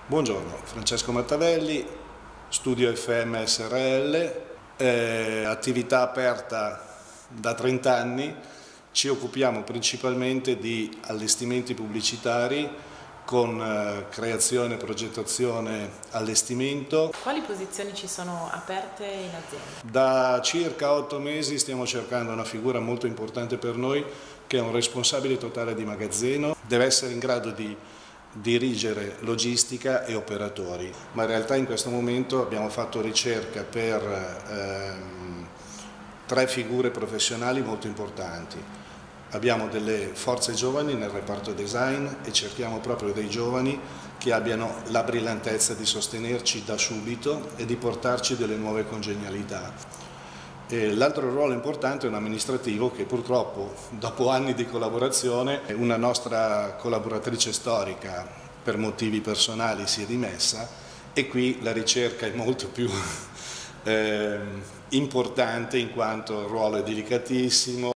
Buongiorno, Francesco Mattavelli, Studio FM SRL, attività aperta da 30 anni, ci occupiamo principalmente di allestimenti pubblicitari con creazione, progettazione, allestimento. Quali posizioni ci sono aperte in azienda? Da circa 8 mesi stiamo cercando una figura molto importante per noi, che è un responsabile totale di magazzino. Deve essere in grado di dirigere logistica e operatori, ma in realtà in questo momento abbiamo fatto ricerca per 3 figure professionali molto importanti. Abbiamo delle forze giovani nel reparto design e cerchiamo proprio dei giovani che abbiano la brillantezza di sostenerci da subito e di portarci delle nuove congenialità. L'altro ruolo importante è un amministrativo che purtroppo, dopo anni di collaborazione, una nostra collaboratrice storica per motivi personali si è dimessa e qui la ricerca è molto più importante in quanto il ruolo è delicatissimo.